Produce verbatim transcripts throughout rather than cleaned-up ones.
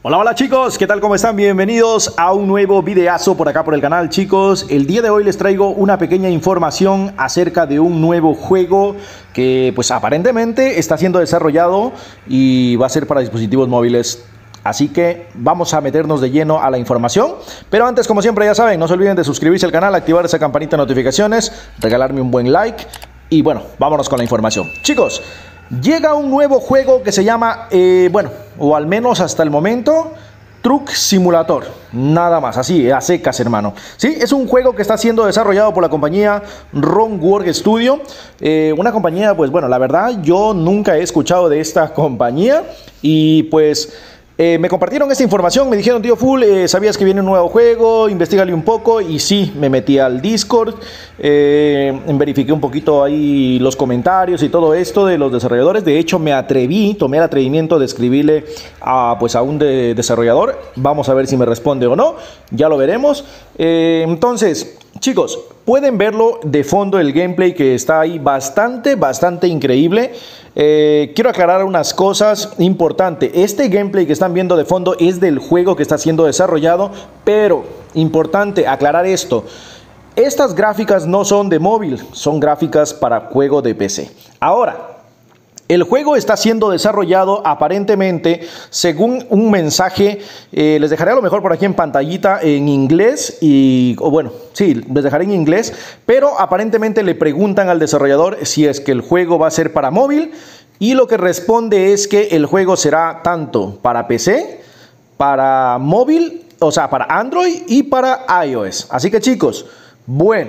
Hola, hola chicos, ¿qué tal? ¿Cómo están? Bienvenidos a un nuevo videazo por acá por el canal, chicos. El día de hoy les traigo una pequeña información acerca de un nuevo juego que pues aparentemente está siendo desarrollado y va a ser para dispositivos móviles. Así que vamos a meternos de lleno a la información. Pero antes, como siempre, ya saben, no se olviden de suscribirse al canal, activar esa campanita de notificaciones, regalarme un buen like y bueno, vámonos con la información. Chicos, llega un nuevo juego que se llama, eh, bueno, o al menos hasta el momento, Truck Simulator. Nada más, así, a secas, hermano. Sí, es un juego que está siendo desarrollado por la compañía Runworld Studio. Eh, una compañía, pues bueno, la verdad, yo nunca he escuchado de esta compañía. Y pues Eh, me compartieron esta información, me dijeron, tío Full, eh, ¿sabías que viene un nuevo juego? Investígale un poco. Y sí, me metí al Discord, eh, verifiqué un poquito ahí los comentarios y todo esto de los desarrolladores. De hecho, me atreví, tomé el atrevimiento de escribirle a, pues, a un de desarrollador. Vamos a ver si me responde o no, ya lo veremos. Eh, entonces, chicos, pueden verlo de fondo el gameplay que está ahí bastante, bastante increíble. Eh, quiero aclarar unas cosas importantes. Este gameplay que están viendo de fondo es del juego que está siendo desarrollado, pero importante aclarar esto. Estas gráficas no son de móvil, son gráficas para juego de P C. Ahora, el juego está siendo desarrollado aparentemente según un mensaje, eh, les dejaré a lo mejor por aquí en pantallita en inglés y, o bueno, sí, les dejaré en inglés, pero aparentemente le preguntan al desarrollador si es que el juego va a ser para móvil y lo que responde es que el juego será tanto para P C, para móvil, o sea, para Android y para iOS. Así que chicos, bueno,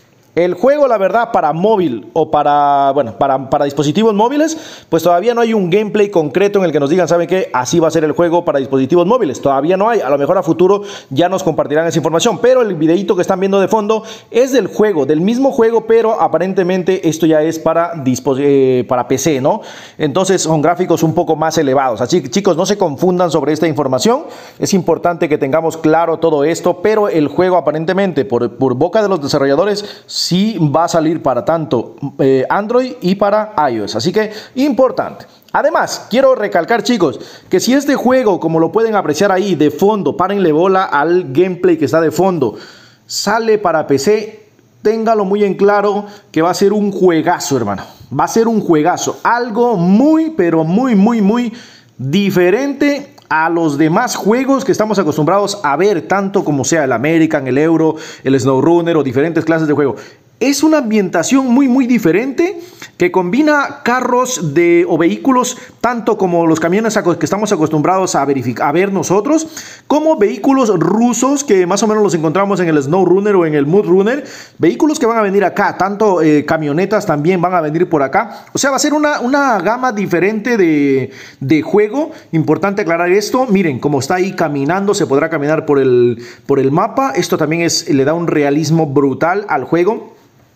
el juego, la verdad, para móvil o para, bueno, para, para dispositivos móviles, pues todavía no hay un gameplay concreto en el que nos digan, ¿saben qué? Así va a ser el juego para dispositivos móviles. Todavía no hay. A lo mejor a futuro ya nos compartirán esa información. Pero el videito que están viendo de fondo es del juego, del mismo juego, pero aparentemente esto ya es para, eh, para P C, ¿no? Entonces son gráficos un poco más elevados. Así que chicos, no se confundan sobre esta información. Es importante que tengamos claro todo esto, pero el juego aparentemente, por, por boca de los desarrolladores, sí va a salir para tanto eh, Android y para iOS. Así que importante. Además, quiero recalcar, chicos, que si este juego, como lo pueden apreciar ahí de fondo, párenle bola al gameplay que está de fondo, sale para P C, téngalo muy en claro que va a ser un juegazo, hermano. Va a ser un juegazo. Algo muy, pero muy, muy, muy diferente a los demás juegos que estamos acostumbrados a ver, tanto como sea el American, el Euro, el SnowRunner o diferentes clases de juego. Es una ambientación muy muy diferente que combina carros de, o vehículos tanto como los camiones que estamos acostumbrados a, verificar, a ver nosotros, como vehículos rusos que más o menos los encontramos en el SnowRunner o en el MudRunner, vehículos que van a venir acá, tanto eh, camionetas también van a venir por acá. O sea, va a ser una, una gama diferente de, de juego. Importante aclarar esto. Miren cómo está ahí caminando, se podrá caminar por el, por el mapa. Esto también es, le da un realismo brutal al juego.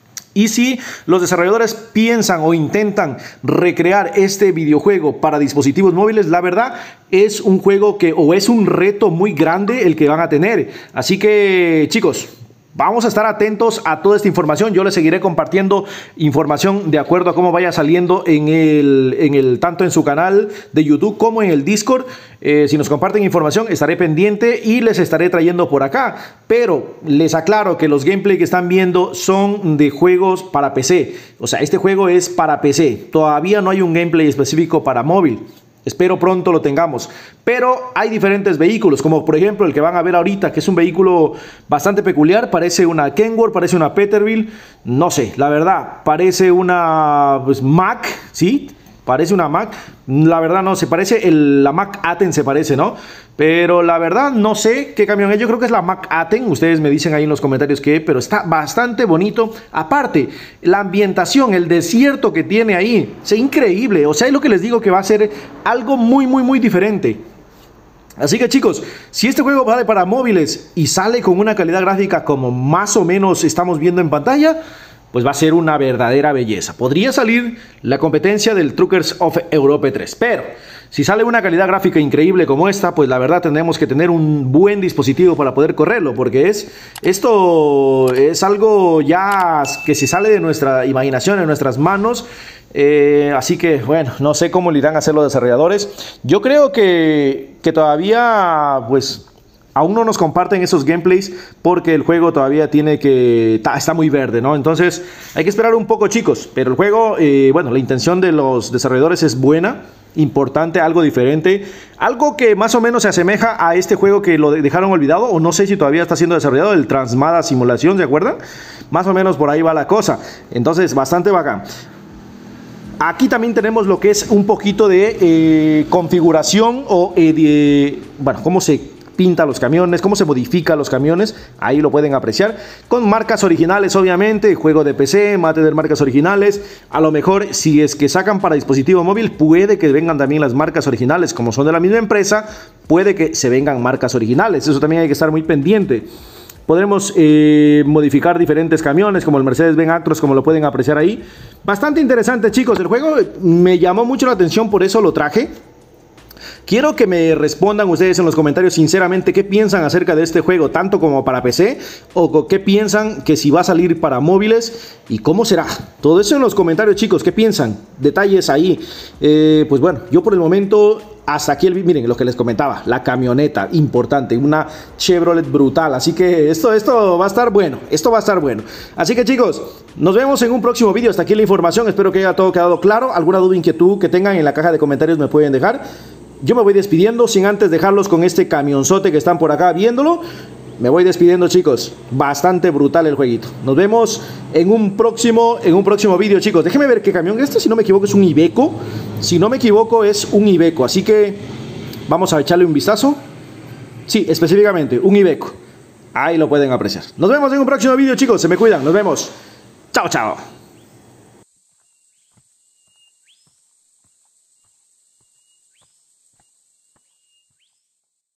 Y si los desarrolladores piensan o intentan recrear este videojuego para dispositivos móviles, la verdad es un juego que, o es un reto muy grande el que van a tener. Así que, chicos, vamos a estar atentos a toda esta información. Yo les seguiré compartiendo información de acuerdo a cómo vaya saliendo en el, en el, tanto en su canal de YouTube como en el Discord. Eh, si nos comparten información, estaré pendiente y les estaré trayendo por acá. Pero les aclaro que los gameplay que están viendo son de juegos para P C. O sea, este juego es para P C. Todavía no hay un gameplay específico para móvil. Espero pronto lo tengamos. Pero hay diferentes vehículos, como por ejemplo el que van a ver ahorita, que es un vehículo bastante peculiar. Parece una Kenworth, parece una Peterbilt. No sé, la verdad, parece una pues, Mack, ¿sí? Parece una Mack. La verdad no, se parece, el, la Mack Aten se parece, ¿no? Pero la verdad no sé qué camión es. Yo creo que es la Mack Aten. Ustedes me dicen ahí en los comentarios qué, pero está bastante bonito. Aparte, la ambientación, el desierto que tiene ahí, es increíble. O sea, es lo que les digo, que va a ser algo muy, muy, muy diferente. Así que chicos, si este juego vale para móviles y sale con una calidad gráfica como más o menos estamos viendo en pantalla, pues va a ser una verdadera belleza. Podría salir la competencia del Truckers of Europe tres, pero si sale una calidad gráfica increíble como esta, pues la verdad tendremos que tener un buen dispositivo para poder correrlo, porque es, esto es algo ya que se sale de nuestra imaginación, de nuestras manos, Eh, así que, bueno, no sé cómo le irán a hacer los desarrolladores. Yo creo que, que todavía, pues, aún no nos comparten esos gameplays porque el juego todavía tiene que... Está, está muy verde, ¿no? Entonces, hay que esperar un poco, chicos. Pero el juego, eh, bueno, la intención de los desarrolladores es buena, importante, algo diferente. Algo que más o menos se asemeja a este juego que lo dejaron olvidado, o no sé si todavía está siendo desarrollado, el Transmada Simulación, ¿se acuerdan? Más o menos por ahí va la cosa. Entonces, bastante bacán. Aquí también tenemos lo que es un poquito de eh, configuración o eh, de, bueno, cómo se pinta los camiones, cómo se modifica los camiones, ahí lo pueden apreciar, con marcas originales obviamente, juego de P C, va a tener marcas originales, a lo mejor si es que sacan para dispositivo móvil, puede que vengan también las marcas originales, como son de la misma empresa, puede que se vengan marcas originales, eso también hay que estar muy pendiente. Podremos eh, modificar diferentes camiones como el Mercedes-Benz Actros, como lo pueden apreciar ahí. Bastante interesante, chicos. El juego me llamó mucho la atención, por eso lo traje. Quiero que me respondan ustedes en los comentarios sinceramente qué piensan acerca de este juego, tanto como para P C, o qué piensan que si va a salir para móviles y cómo será. Todo eso en los comentarios, chicos, ¿qué piensan? Detalles ahí. Eh, pues bueno, yo por el momento... Hasta aquí, el, miren lo que les comentaba, la camioneta, importante, una Chevrolet brutal, así que esto, esto va a estar bueno, esto va a estar bueno. Así que chicos, nos vemos en un próximo vídeo, hasta aquí la información, espero que haya todo quedado claro, alguna duda o inquietud que tengan en la caja de comentarios me pueden dejar. Yo me voy despidiendo sin antes dejarlos con este camionzote que están por acá viéndolo. Me voy despidiendo, chicos. Bastante brutal el jueguito. Nos vemos en un próximo en un próximo vídeo, chicos. Déjenme ver qué camión es este. Si no me equivoco es un Iveco. Si no me equivoco es un Iveco. Así que vamos a echarle un vistazo. Sí, específicamente un Iveco. Ahí lo pueden apreciar. Nos vemos en un próximo vídeo, chicos. Se me cuidan. Nos vemos. Chao, chao.